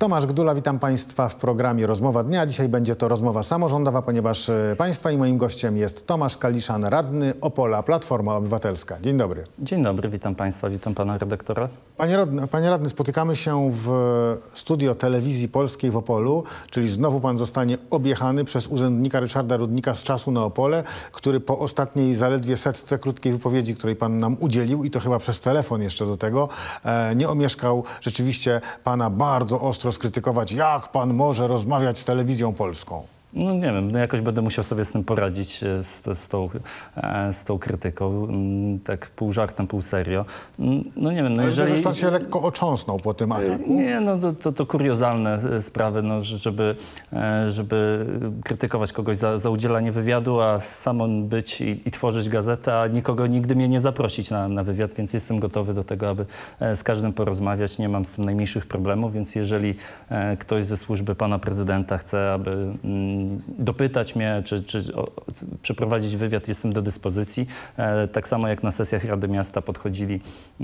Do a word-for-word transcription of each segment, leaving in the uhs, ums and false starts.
Tomasz Gdula, witam Państwa w programie Rozmowa Dnia. Dzisiaj będzie to rozmowa samorządowa, ponieważ Państwa i moim gościem jest Tomasz Kaliszan, radny Opola, Platforma Obywatelska. Dzień dobry. Dzień dobry, witam Państwa, witam Pana redaktora. Panie radny, panie radny, spotykamy się w studio Telewizji Polskiej w Opolu, czyli znowu Pan zostanie objechany przez urzędnika Ryszarda Rudnika z Czasu na Opole, który po ostatniej zaledwie setce krótkiej wypowiedzi, której Pan nam udzielił, i to chyba przez telefon jeszcze do tego, e, nie omieszkał rzeczywiście Pana bardzo ostro skrytykować, jak Pan może rozmawiać z Telewizją Polską. No nie wiem, no jakoś będę musiał sobie z tym poradzić, z, z, tą, z tą krytyką, tak pół żartem, pół serio. No nie wiem, no Ale jeżeli... że Pan się lekko otrząsnął po tym ataku. Nie, no to, to, to kuriozalne sprawy, no, żeby, żeby krytykować kogoś za, za udzielanie wywiadu, a samą być i, i tworzyć gazetę, a nikogo nigdy mnie nie zaprosić na, na wywiad, więc jestem gotowy do tego, aby z każdym porozmawiać. Nie mam z tym najmniejszych problemów, więc jeżeli ktoś ze służby pana prezydenta chce, aby dopytać mnie, czy, czy o, przeprowadzić wywiad, jestem do dyspozycji. E, tak samo jak na sesjach Rady Miasta podchodzili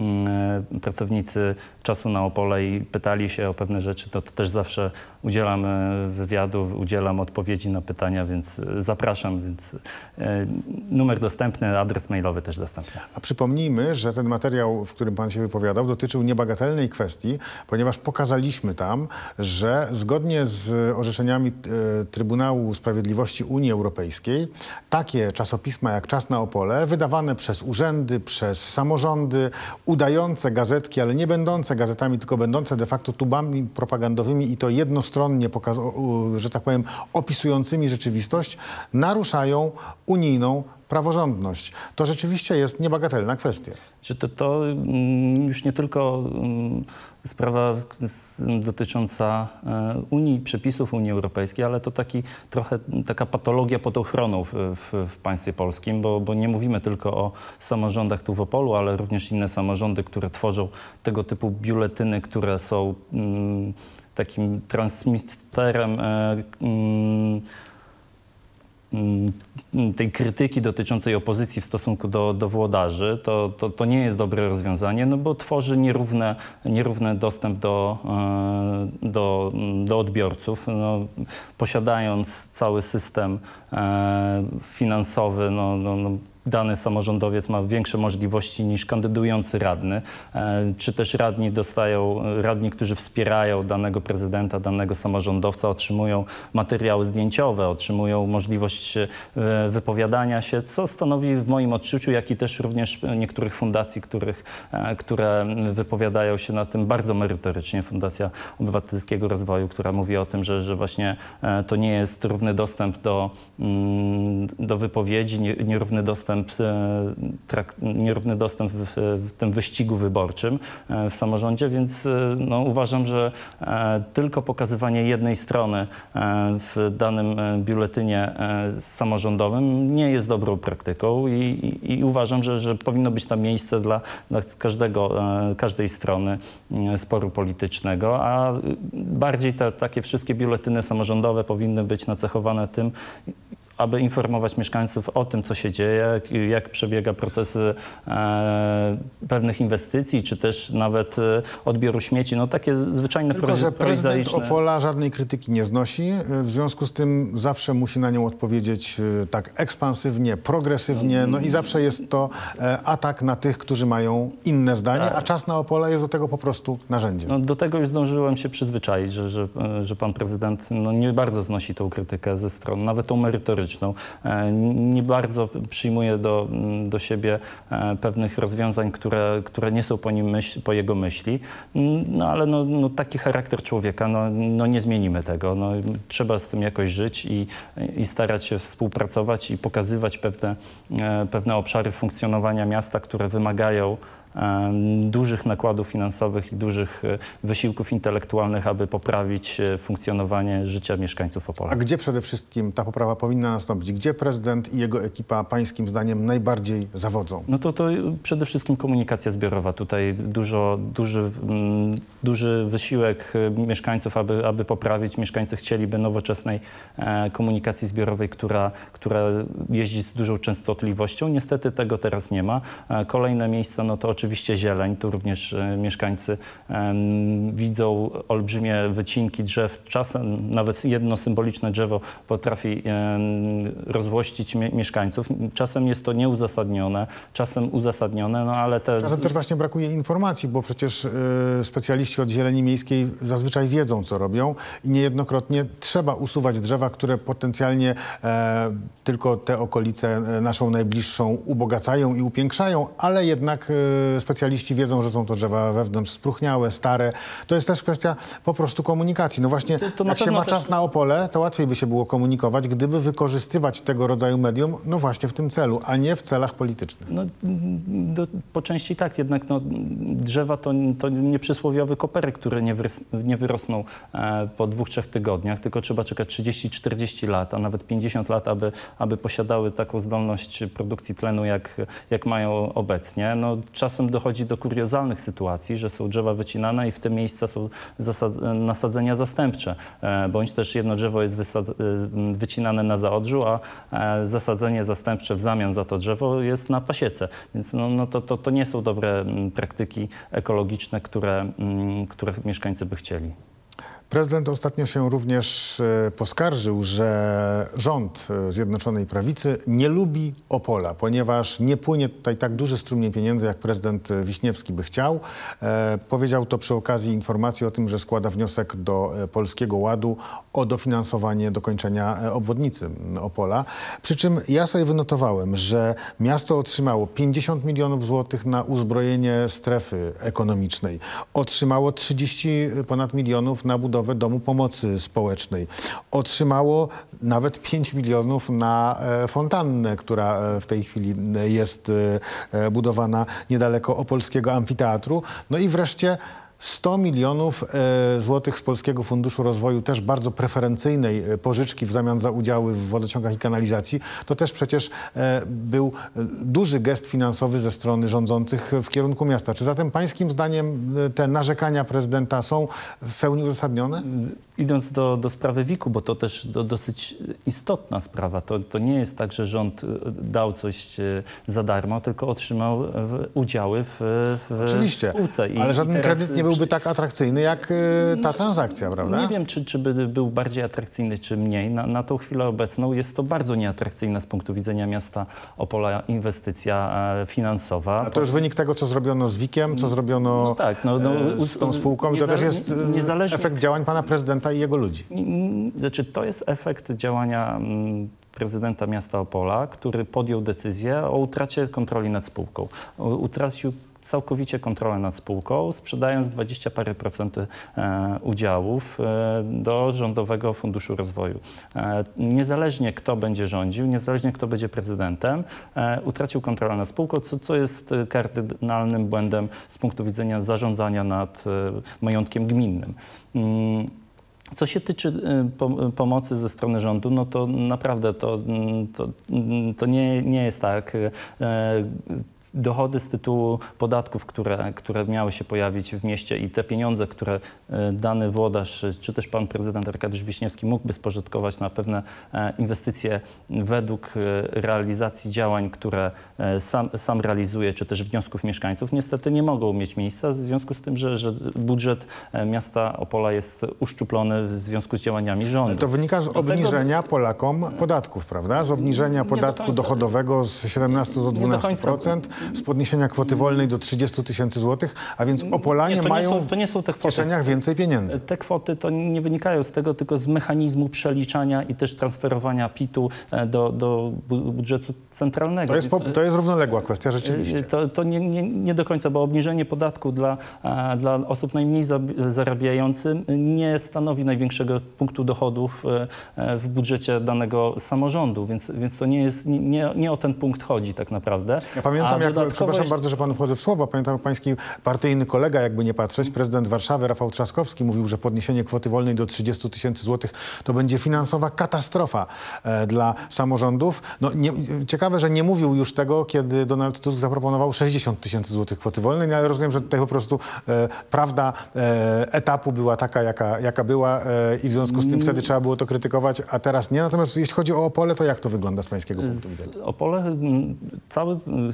e, pracownicy Czasu na Opole i pytali się o pewne rzeczy, to, to też zawsze udzielam e, wywiadu, udzielam odpowiedzi na pytania, więc zapraszam. Więc, e, numer dostępny, adres mailowy też dostępny. A przypomnijmy, że ten materiał, w którym Pan się wypowiadał, dotyczył niebagatelnej kwestii, ponieważ pokazaliśmy tam, że zgodnie z orzeczeniami e, Trybunału Sprawiedliwości Unii Europejskiej takie czasopisma jak Czas na Opole, wydawane przez urzędy, przez samorządy, udające gazetki, ale nie będące gazetami, tylko będące de facto tubami propagandowymi i to jednostronnie, że tak powiem, opisującymi rzeczywistość, naruszają unijną praworządność. To rzeczywiście jest niebagatelna kwestia. Czy to, to już nie tylko sprawa dotycząca Unii, przepisów Unii Europejskiej, ale to taki, trochę taka patologia pod ochroną w, w, w państwie polskim, bo, bo nie mówimy tylko o samorządach tu w Opolu, ale również inne samorządy, które tworzą tego typu biuletyny, które są mm, takim transmitterem mm, tej krytyki dotyczącej opozycji w stosunku do, do włodarzy, to, to, to nie jest dobre rozwiązanie, no bo tworzy nierówne, nierówny dostęp do, do, do odbiorców. No, posiadając cały system finansowy, no, no, no, dany samorządowiec ma większe możliwości niż kandydujący radny, czy też radni dostają, radni, którzy wspierają danego prezydenta, danego samorządowca, otrzymują materiały zdjęciowe, otrzymują możliwość wypowiadania się, co stanowi w moim odczuciu, jak i też również niektórych fundacji, których, które wypowiadają się na tym bardzo merytorycznie. Fundacja Obywatelskiego Rozwoju, która mówi o tym, że, że właśnie to nie jest równy dostęp do, do wypowiedzi, nierówny dostęp Trak, nierówny dostęp w, w tym wyścigu wyborczym w samorządzie, więc no, uważam, że e, tylko pokazywanie jednej strony e, w danym biuletynie e, samorządowym nie jest dobrą praktyką i, i, i uważam, że, że powinno być tam miejsce dla, dla każdego, e, każdej strony e, sporu politycznego, a bardziej te, takie wszystkie biuletyny samorządowe powinny być nacechowane tym, aby informować mieszkańców o tym, co się dzieje, jak, jak przebiega proces e, pewnych inwestycji, czy też nawet e, odbioru śmieci. No takie zwyczajne, Tylko, że prezydent prozaiczne... Opola żadnej krytyki nie znosi. W związku z tym zawsze musi na nią odpowiedzieć e, tak ekspansywnie, progresywnie. No i zawsze jest to e, atak na tych, którzy mają inne zdanie, tak. A Czas na Opole jest do tego po prostu narzędziem. No, do tego już zdążyłem się przyzwyczaić, że, że, że pan prezydent no, nie bardzo znosi tą krytykę ze strony, nawet tą merytoryczną. Nie bardzo przyjmuje do, do siebie pewnych rozwiązań, które, które nie są po, nim myśl, po jego myśli. No ale no, no, taki charakter człowieka, no, no nie zmienimy tego. No, trzeba z tym jakoś żyć i, i starać się współpracować i pokazywać pewne, pewne obszary funkcjonowania miasta, które wymagają dużych nakładów finansowych i dużych wysiłków intelektualnych, aby poprawić funkcjonowanie życia mieszkańców Opola. A gdzie przede wszystkim ta poprawa powinna nastąpić? Gdzie prezydent i jego ekipa pańskim zdaniem najbardziej zawodzą? No to, to przede wszystkim komunikacja zbiorowa. Tutaj dużo, duży, duży wysiłek mieszkańców, aby, aby poprawić. Mieszkańcy chcieliby nowoczesnej komunikacji zbiorowej, która, która jeździ z dużą częstotliwością. Niestety tego teraz nie ma. Kolejne miejsce, no to oczywiście oczywiście zieleń, tu również mieszkańcy widzą olbrzymie wycinki drzew. Czasem nawet jedno symboliczne drzewo potrafi rozłościć mieszkańców. Czasem jest to nieuzasadnione, czasem uzasadnione, no ale te... Czasem też właśnie brakuje informacji, bo przecież y, specjaliści od zieleni miejskiej zazwyczaj wiedzą, co robią i niejednokrotnie trzeba usuwać drzewa, które potencjalnie e, tylko te okolice naszą najbliższą ubogacają i upiększają, ale jednak y, specjaliści wiedzą, że są to drzewa wewnątrz spróchniałe, stare. To jest też kwestia po prostu komunikacji. No właśnie, to, to jak się ma czas też... na Opole, to łatwiej by się było komunikować, gdyby wykorzystywać tego rodzaju medium, no właśnie w tym celu, a nie w celach politycznych. No, do, po części tak, jednak no, drzewa to, to nie przysłowiowy koperek, które nie, wyrys, nie wyrosną e, po dwóch, trzech tygodniach, tylko trzeba czekać trzydzieści czterdzieści lat, a nawet pięćdziesiąt lat, aby, aby posiadały taką zdolność produkcji tlenu, jak, jak mają obecnie. No, czasem dochodzi do kuriozalnych sytuacji, że są drzewa wycinane i w te miejsca są nasadzenia zastępcze, e, bądź też jedno drzewo jest wysad, wycinane na zaodrzu, a e, zasadzenie zastępcze w zamian za to drzewo jest na pasiece. Więc no, no to, to, to nie są dobre praktyki ekologiczne, które, które mieszkańcy by chcieli. Prezydent ostatnio się również poskarżył, że rząd Zjednoczonej Prawicy nie lubi Opola, ponieważ nie płynie tutaj tak duży strumień pieniędzy, jak prezydent Wiśniewski by chciał. E, powiedział to przy okazji informacji o tym, że składa wniosek do Polskiego Ładu o dofinansowanie dokończenia obwodnicy Opola. Przy czym ja sobie wynotowałem, że miasto otrzymało pięćdziesiąt milionów złotych na uzbrojenie strefy ekonomicznej. Otrzymało trzydzieści ponad milionów na budowę Domu Pomocy Społecznej. Otrzymało nawet pięć milionów na fontannę, która w tej chwili jest budowana niedaleko opolskiego amfiteatru. No i wreszcie sto milionów złotych z Polskiego Funduszu Rozwoju, też bardzo preferencyjnej pożyczki w zamian za udziały w wodociągach i kanalizacji. To też przecież był duży gest finansowy ze strony rządzących w kierunku miasta. Czy zatem pańskim zdaniem te narzekania prezydenta są w pełni uzasadnione? Idąc do, do sprawy W I K-u, bo to też do, dosyć istotna sprawa. To, to nie jest tak, że rząd dał coś za darmo, tylko otrzymał udziały w, w Oczywiście, spółce. I, ale żaden i teraz kredyt nie byłby tak atrakcyjny jak ta transakcja, prawda? Nie wiem, czy, czy by był bardziej atrakcyjny, czy mniej. Na, na tą chwilę obecną jest to bardzo nieatrakcyjna z punktu widzenia miasta Opola inwestycja finansowa. A to już wynik tego, co zrobiono z W I K-iem, co zrobiono no tak, no, no, z tą spółką. I to też jest efekt działań pana prezydenta i jego ludzi. Znaczy, to jest efekt działania prezydenta miasta Opola, który podjął decyzję o utracie kontroli nad spółką. Utracił całkowicie kontrolę nad spółką, sprzedając dwadzieścia parę procent e, udziałów e, do Rządowego Funduszu Rozwoju. E, niezależnie kto będzie rządził, niezależnie kto będzie prezydentem, e, utracił kontrolę nad spółką, co, co jest kardynalnym błędem z punktu widzenia zarządzania nad e, majątkiem gminnym. Mm. Co się tyczy pomocy ze strony rządu, no to naprawdę to, to, to nie, nie jest tak. Dochody z tytułu podatków, które, które miały się pojawić w mieście i te pieniądze, które dany włodarz, czy też pan prezydent Arkadiusz Wiśniewski mógłby spożytkować na pewne inwestycje według realizacji działań, które sam, sam realizuje, czy też wniosków mieszkańców, niestety nie mogą mieć miejsca w związku z tym, że, że budżet miasta Opola jest uszczuplony w związku z działaniami rządu. Ale to wynika z do obniżenia tego... Polakom podatków, prawda? Z obniżenia podatku końca... dochodowego z siedemnastu do dwunastu procent. Z podniesienia kwoty wolnej do trzydziestu tysięcy złotych, a więc Opolanie nie, to mają nie są, to nie są te kwoty. W kieszeniach więcej pieniędzy. Te kwoty to nie wynikają z tego, tylko z mechanizmu przeliczania i też transferowania P I T-u do, do budżetu centralnego. To jest, po, to jest równoległa kwestia rzeczywiście. To, to nie, nie, nie do końca, bo obniżenie podatku dla, dla osób najmniej zarabiających nie stanowi największego punktu dochodów w budżecie danego samorządu, więc, więc to nie, jest, nie, nie o ten punkt chodzi tak naprawdę. Ja pamiętam, jak, przepraszam bardzo, że panu wchodzę w słowo, pamiętam, jak pański partyjny kolega, jakby nie patrzeć, prezydent Warszawy Rafał Trzaskowski mówił, że podniesienie kwoty wolnej do trzydziestu tysięcy złotych to będzie finansowa katastrofa e, dla samorządów. No, nie, ciekawe, że nie mówił już tego, kiedy Donald Tusk zaproponował sześćdziesiąt tysięcy złotych kwoty wolnej, no, ale rozumiem, że tutaj po prostu e, prawda e, etapu była taka, jaka, jaka była e, i w związku z tym wtedy trzeba było to krytykować, a teraz nie. Natomiast jeśli chodzi o Opole, to jak to wygląda z pańskiego punktu widzenia? Opole, cały system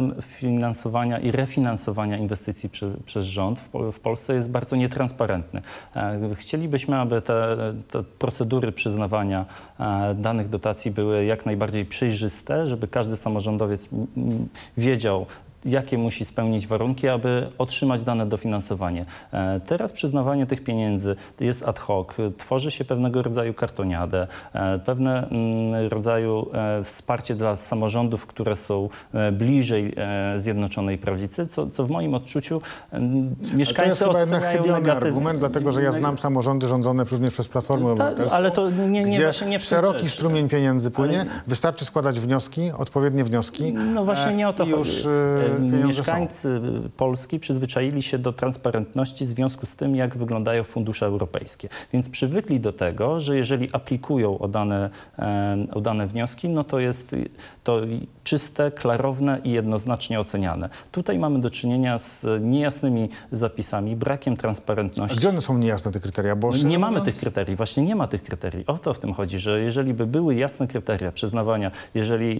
system finansowania i refinansowania inwestycji przy, przez rząd w, w Polsce jest bardzo nietransparentny. Chcielibyśmy, aby te, te procedury przyznawania danych dotacji były jak najbardziej przejrzyste, żeby każdy samorządowiec wiedział, jakie musi spełnić warunki, aby otrzymać dane dofinansowanie. Teraz przyznawanie tych pieniędzy jest ad hoc, tworzy się pewnego rodzaju kartoniadę, pewne rodzaju wsparcie dla samorządów, które są bliżej Zjednoczonej Prawicy, co, co w moim odczuciu mieszkańcy oceniają negatywnie. To jest chyba jednak chybiony argument, dlatego że ja znam samorządy rządzone również przez Platformę Obywatelską, ale to nie, nie, gdzie właśnie nie w szeroki rzecz. strumień pieniędzy płynie, ale... wystarczy składać wnioski, odpowiednie wnioski. No właśnie nie o to już, chodzi. Mieszkańcy są. Polski przyzwyczaili się do transparentności w związku z tym, jak wyglądają fundusze europejskie. Więc przywykli do tego, że jeżeli aplikują o dane, o dane wnioski, no to jest to czyste, klarowne i jednoznacznie oceniane. Tutaj mamy do czynienia z niejasnymi zapisami, brakiem transparentności. A gdzie one są niejasne, te kryteria? Bo nie mamy tych kryterii, właśnie nie ma tych kryterii. O to w tym chodzi, że jeżeli by były jasne kryteria przyznawania, jeżeli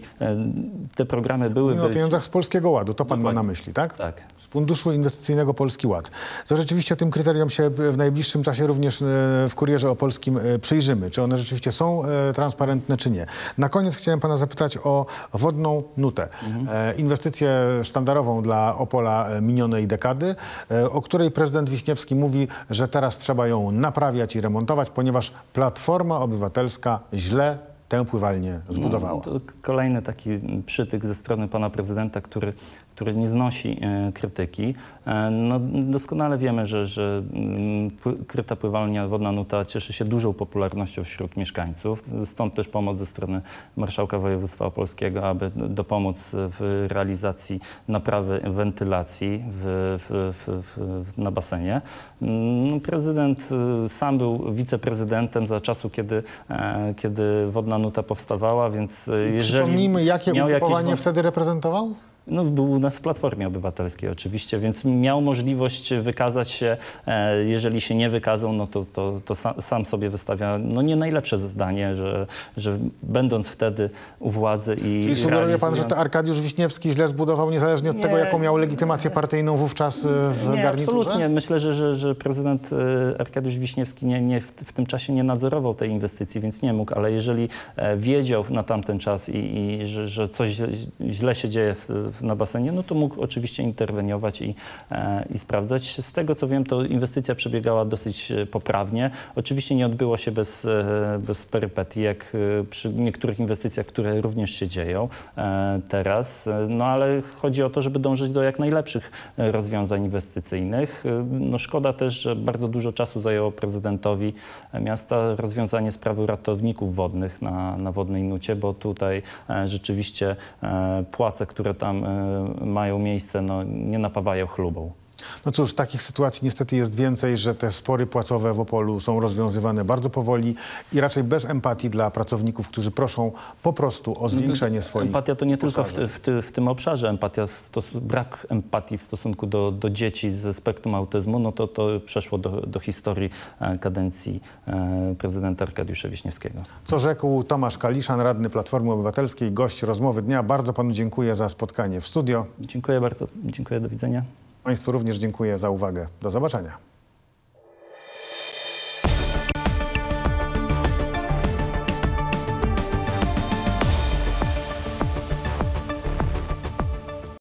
te programy byłyby... Mówimy o pieniądzach z Polskiego Ładu, to pan ma na myśli, tak? Tak. Z Funduszu Inwestycyjnego Polski Ład. To rzeczywiście tym kryteriom się w najbliższym czasie również w Kurierze Opolskim przyjrzymy. Czy one rzeczywiście są transparentne, czy nie. Na koniec chciałem pana zapytać o wodną nutę. Mhm. Inwestycję sztandarową dla Opola minionej dekady, o której prezydent Wiśniewski mówi, że teraz trzeba ją naprawiać i remontować, ponieważ Platforma Obywatelska źle tę pływalnię zbudowała. No, to kolejny taki przytyk ze strony pana prezydenta, który, który nie znosi e, krytyki. E, no, doskonale wiemy, że, że pły, kryta pływalnia Wodna Nuta cieszy się dużą popularnością wśród mieszkańców. Stąd też pomoc ze strony marszałka województwa opolskiego, aby dopomóc w realizacji naprawy wentylacji w, w, w, w, na basenie. No, prezydent sam był wiceprezydentem za czasu, kiedy, e, kiedy Wodna Nuta powstawała, więc jeżeli przypomnijmy, jakie ugrupowanie jakieś... wtedy reprezentował? No, był u nas w Platformie Obywatelskiej oczywiście, więc miał możliwość wykazać się. E, jeżeli się nie wykazał, no to, to, to sam, sam sobie wystawia no nie najlepsze zdanie, że, że będąc wtedy u władzy i Czyli sugeruje realizując... pan, że to Arkadiusz Wiśniewski źle zbudował, niezależnie od nie, tego, jaką miał legitymację partyjną wówczas w nie, garniturze? Absolutnie. Myślę, że, że, że prezydent Arkadiusz Wiśniewski nie, nie w, w tym czasie nie nadzorował tej inwestycji, więc nie mógł, ale jeżeli wiedział na tamten czas i, i że, że coś źle się dzieje w, na basenie, no to mógł oczywiście interweniować i, e, i sprawdzać. Z tego co wiem, to inwestycja przebiegała dosyć poprawnie. Oczywiście nie odbyło się bez, e, bez perypetii, jak przy niektórych inwestycjach, które również się dzieją e, teraz. No ale chodzi o to, żeby dążyć do jak najlepszych rozwiązań inwestycyjnych. No szkoda też, że bardzo dużo czasu zajęło prezydentowi miasta rozwiązanie sprawy ratowników wodnych na, na Wodnej Nucie, bo tutaj e, rzeczywiście e, płace, które tam e, mają miejsce, no, nie napawają chlubą. No cóż, takich sytuacji niestety jest więcej, że te spory płacowe w Opolu są rozwiązywane bardzo powoli i raczej bez empatii dla pracowników, którzy proszą po prostu o zwiększenie swoich Empatia to nie posażeń. tylko w, w, w tym obszarze. Empatia, w stos- brak empatii w stosunku do, do dzieci ze spektrum autyzmu, no to, to przeszło do, do historii kadencji e, prezydenta Arkadiusza Wiśniewskiego. Co rzekł Tomasz Kaliszan, radny Platformy Obywatelskiej, gość rozmowy dnia. Bardzo panu dziękuję za spotkanie w studio. Dziękuję bardzo. Dziękuję. Do widzenia. Państwu również dziękuję za uwagę. Do zobaczenia.